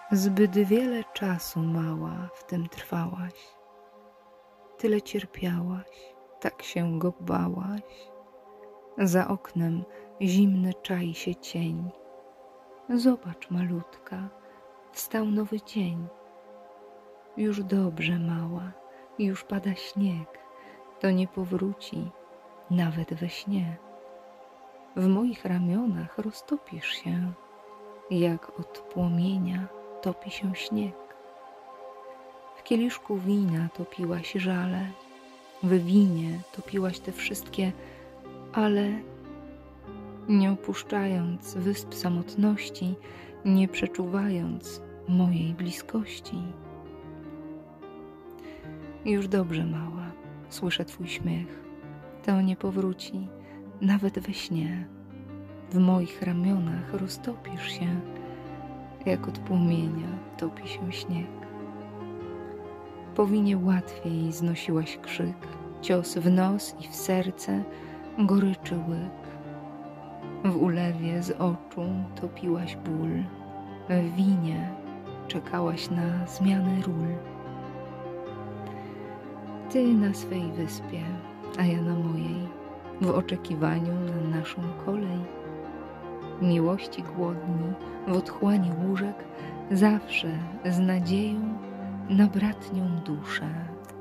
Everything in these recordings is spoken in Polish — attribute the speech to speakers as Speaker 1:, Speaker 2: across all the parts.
Speaker 1: Zbyt wiele czasu, mała, w tym trwałaś. Tyle cierpiałaś, tak się go bałaś. Za oknem zimny czai się cień. Zobacz, malutka, wstał nowy dzień. Już dobrze, mała, już pada śnieg. To nie powróci, nawet we śnie. W moich ramionach roztopisz się, jak od płomienia topi się śnieg. W kieliszku wina topiłaś żale, w winie topiłaś te wszystkie, ale nie opuszczając wysp samotności, nie przeczuwając mojej bliskości. Już dobrze, mała, słyszę twój śmiech. To nie powróci, nawet we śnie. W moich ramionach roztopisz się, jak od płomienia topi się śnieg. Po winie łatwiej znosiłaś krzyk, cios w nos i w serce, goryczy łyk. W ulewie z oczu topiłaś ból, w winie czekałaś na zmianę ról. Ty na swej wyspie, a ja na mojej, w oczekiwaniu na naszą kolej. Miłości głodni, w otchłani łóżek, zawsze z nadzieją na bratnią duszę.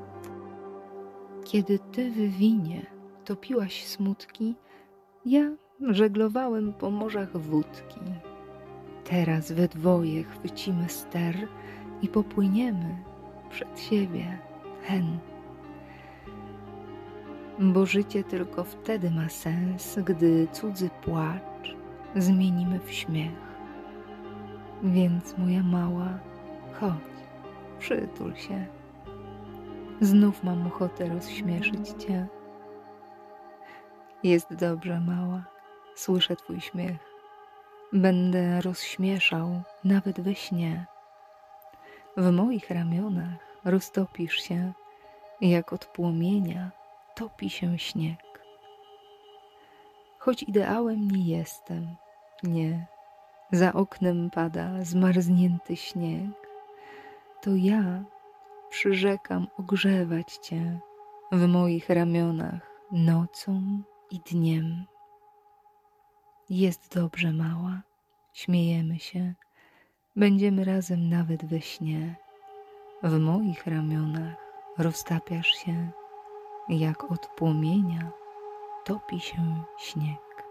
Speaker 1: Kiedy ty w winie topiłaś smutki, ja żeglowałem po morzach wódki. Teraz we dwoje chwycimy ster i popłyniemy przed siebie hen. Bo życie tylko wtedy ma sens, gdy cudzy płacz zmienimy w śmiech. Więc moja mała, chodź, przytul się. Znów mam ochotę rozśmieszyć cię. Jest dobrze, mała, słyszę twój śmiech. Będę rozśmieszał nawet we śnie. W moich ramionach roztopisz się, jak od płomienia topi się śnieg. Choć ideałem nie jestem, nie, za oknem pada zmarznięty śnieg, to ja przyrzekam ogrzewać cię w moich ramionach nocą i dniem. Jest dobrze, mała, śmiejemy się, będziemy razem nawet we śnie. W moich ramionach roztapiasz się, jak od płomienia topi się śnieg.